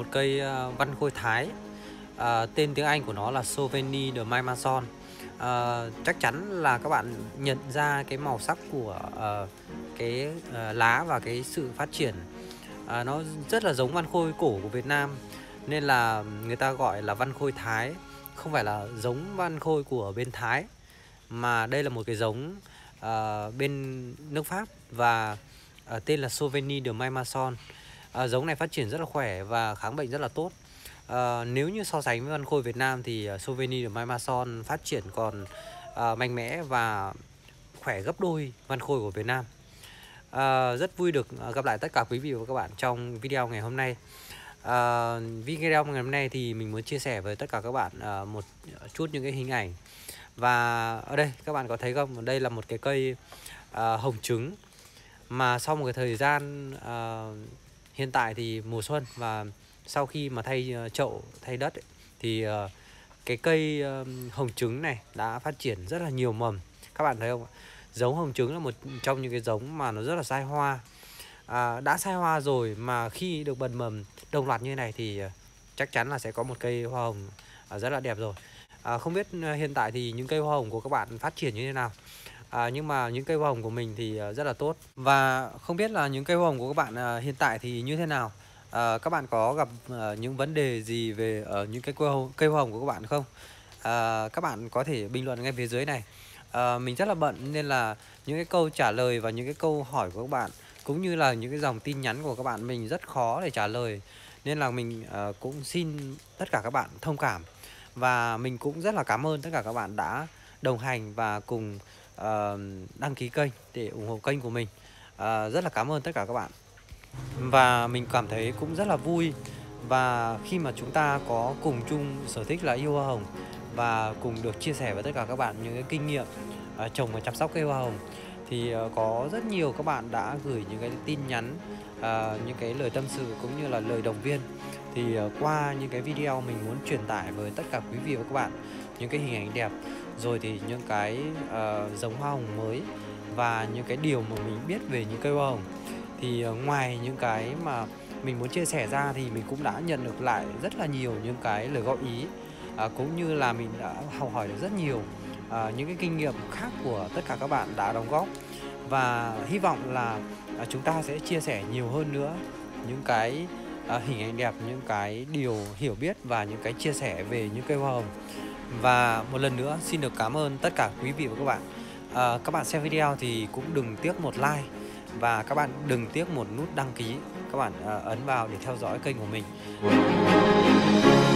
cây văn khôi Thái. Tên tiếng Anh của nó là Sauvigny de Maimason. Chắc chắn là các bạn nhận ra cái màu sắc của cái lá và cái sự phát triển. Nó rất là giống văn khôi cổ của Việt Nam, nên là người ta gọi là văn khôi Thái, không phải là giống văn khôi của bên Thái, mà đây là một cái giống bên nước Pháp và tên là Sauvigny de Maimason. Giống này phát triển rất là khỏe và kháng bệnh rất là tốt. Nếu như so sánh với văn khôi Việt Nam thì Sauvigny de Maimason phát triển còn mạnh mẽ và khỏe gấp đôi văn khôi của Việt Nam. Rất vui được gặp lại tất cả quý vị và các bạn trong video ngày hôm nay. Video ngày hôm nay thì mình muốn chia sẻ với tất cả các bạn một chút những cái hình ảnh. Và ở đây các bạn có thấy không, đây là một cái cây hồng trứng mà sau một cái thời gian hiện tại thì mùa xuân, và sau khi mà thay chậu thay đất ấy, thì cái cây hồng trứng này đã phát triển rất là nhiều mầm. Các bạn thấy không? Giống hồng trứng là một trong những cái giống mà nó rất là sai hoa. Đã sai hoa rồi mà khi được bật mầm đồng loạt như thế này thì chắc chắn là sẽ có một cây hoa hồng rất là đẹp rồi. Không biết hiện tại thì những cây hoa hồng của các bạn phát triển như thế nào, nhưng mà những cây hoa hồng của mình thì rất là tốt. Và không biết là những cây hoa hồng của các bạn hiện tại thì như thế nào. Các bạn có gặp những vấn đề gì về những cái cây hoa hồng của các bạn không? Các bạn có thể bình luận ngay phía dưới này. Mình rất là bận nên là những cái câu trả lời và những cái câu hỏi của các bạn cũng như là những cái dòng tin nhắn của các bạn mình rất khó để trả lời, nên là mình cũng xin tất cả các bạn thông cảm. Và mình cũng rất là cảm ơn tất cả các bạn đã đồng hành và cùng đăng ký kênh để ủng hộ kênh của mình. Rất là cảm ơn tất cả các bạn. Và mình cảm thấy cũng rất là vui và khi mà chúng ta có cùng chung sở thích là yêu hoa hồng và cùng được chia sẻ với tất cả các bạn những cái kinh nghiệm trồng và chăm sóc cây hoa hồng, thì có rất nhiều các bạn đã gửi những cái tin nhắn, những cái lời tâm sự cũng như là lời động viên. Thì qua những cái video mình muốn truyền tải với tất cả quý vị và các bạn những cái hình ảnh đẹp, rồi thì những cái giống hoa hồng mới và những cái điều mà mình biết về những cây hoa hồng. Thì ngoài những cái mà mình muốn chia sẻ ra thì mình cũng đã nhận được lại rất là nhiều những cái lời góp ý, cũng như là mình đã học hỏi được rất nhiều những cái kinh nghiệm khác của tất cả các bạn đã đóng góp. Và hy vọng là chúng ta sẽ chia sẻ nhiều hơn nữa những cái hình ảnh đẹp, những cái điều hiểu biết và những cái chia sẻ về những cây hoa hồng. Và một lần nữa xin được cảm ơn tất cả quý vị và các bạn. Các bạn xem video thì cũng đừng tiếc một like và các bạn đừng tiếc một nút đăng ký. Các bạn ấn vào để theo dõi kênh của mình.